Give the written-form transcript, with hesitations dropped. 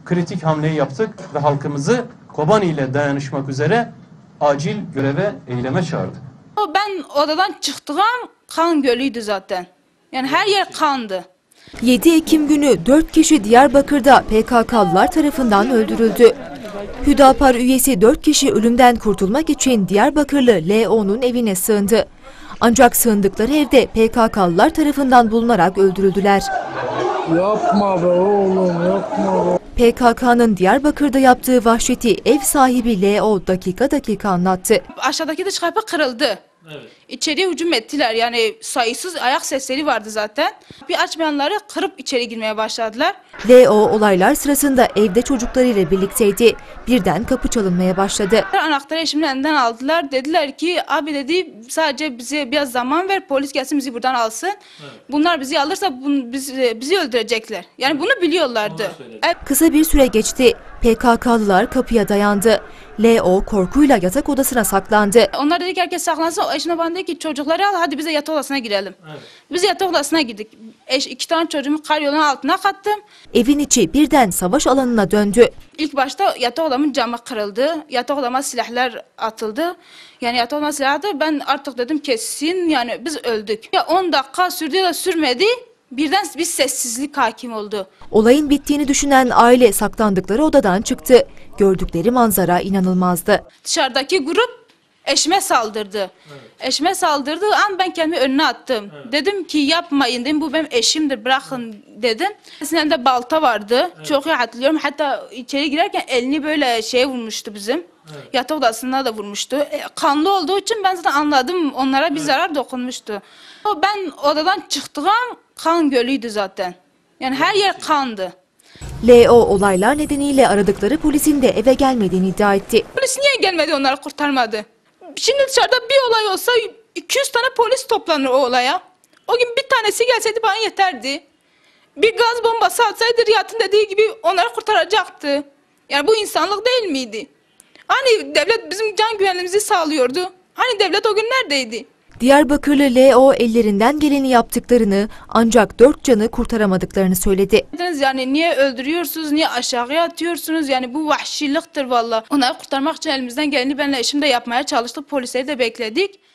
kritik hamleyi yaptık ve halkımızı Kobani ile dayanışmak üzere acil göreve, eyleme çağırdık. Ben odadan çıktığım kan gölüydü zaten. Yani her yer kandı. 7 Ekim günü 4 kişi Diyarbakır'da PKK'lılar tarafından öldürüldü. Hüdapar üyesi 4 kişi ölümden kurtulmak için Diyarbakırlı L.O.'nun evine sığındı. Ancak sığındıkları evde PKK'lılar tarafından bulunarak öldürüldüler. Yapma be oğlum, yapma be. PKK'nın Diyarbakır'da yaptığı vahşeti ev sahibi L.O. dakika dakika anlattı. Aşağıdaki dış kapı kırıldı. Evet. İçeriye hücum ettiler. Yani sayısız ayak sesleri vardı zaten. Bir açmayanları kırıp içeri girmeye başladılar. L.O. olaylar sırasında evde çocuklarıyla birlikteydi. Birden kapı çalınmaya başladı. Anahtarı eşimin elinden aldılar. Dediler ki abi dedi sadece bize biraz zaman ver, polis gelsin bizi buradan alsın. Evet. Bunlar bizi alırsa bizi öldürecekler. Yani bunu biliyorlardı. Kısa bir süre geçti. PKK'lılar kapıya dayandı. L.O. korkuyla yatak odasına saklandı. Onlar dedi ki herkes saklansın. Eşine bana dedi ki çocukları al hadi bize yatak odasına girelim. Evet. Biz yatak odasına girdik. 2 tane çocuğumu karyolunun altına kattım. Evin içi birden savaş alanına döndü. İlk başta yatak odamın camı kırıldı. Yatak odama silahlar atıldı. Yani yatak odama silahı atıldı. Ben artık dedim kesin yani biz öldük. Ya 10 dakika sürdü de sürmedi. Birden bir sessizlik hakim oldu. Olayın bittiğini düşünen aile saklandıkları odadan çıktı. Gördükleri manzara inanılmazdı. Dışarıdaki grup eşime saldırdı. Evet. Eşime saldırdığı an ben kendimi önüne attım. Evet. Dedim ki yapmayın dedim, bu benim eşimdir bırakın dedim. Elinde balta vardı. Evet. Çok iyi hatırlıyorum. Hatta içeri girerken elini böyle şeye vurmuştu bizim. Evet. Yatak odasında da vurmuştu. Kanlı olduğu için ben zaten anladım onlara bir zarar dokunmuştu. Ben odadan çıktığım kan gölüydü zaten. Yani her yer kandı. L.O. olaylar nedeniyle aradıkları polisin de eve gelmediğini iddia etti. Polis niye gelmedi onları kurtarmadı? Şimdi dışarıda bir olay olsa 200 tane polis toplanır o olaya. O gün bir tanesi gelseydi bana yeterdi. Bir gaz bombası atsaydı Riyad'ın dediği gibi onları kurtaracaktı. Yani bu insanlık değil miydi? Hani devlet bizim can güvenliğimizi sağlıyordu. Hani devlet o gün neredeydi? Diyarbakırlı L.O. ellerinden geleni yaptıklarını ancak 4 canı kurtaramadıklarını söyledi. Yani niye öldürüyorsunuz, niye aşağıya atıyorsunuz? Yani bu vahşiliktir valla. Onları kurtarmak için elimizden geleni benle eşim de yapmaya çalıştık. Polisleri de bekledik.